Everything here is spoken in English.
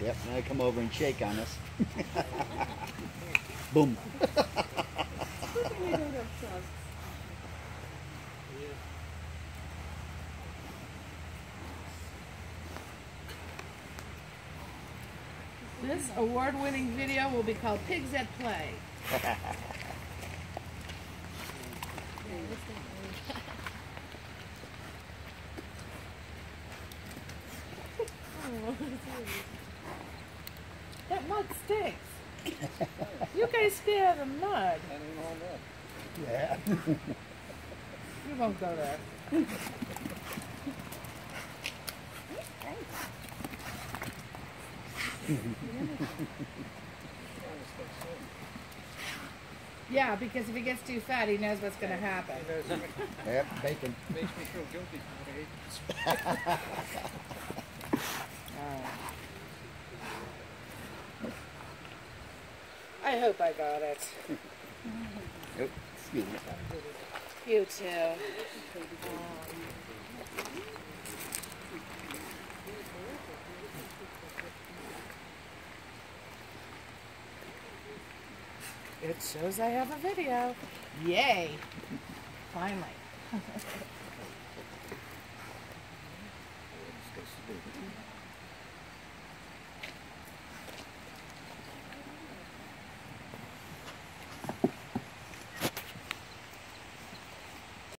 Yep, now come over and shake on us. Boom. This award-winning video will be called Pigs at Play. That mud stinks. You guys stay out of the mud. Yeah. You won't go there. Yeah, because if he gets too fat, he knows what's going to happen. Yep, bacon. Makes me feel guilty. I hope I got it. Yep, excuse me. You too. It shows I have a video. Yay! Finally.